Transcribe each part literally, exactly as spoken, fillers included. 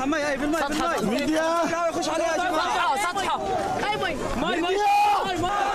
سطحه ماء، اي بالماء بالماء. ميديا يخش عليها يا جماعه. سطحه سطحه. اي ماي ماي ماي ماي.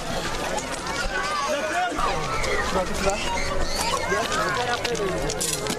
لا لا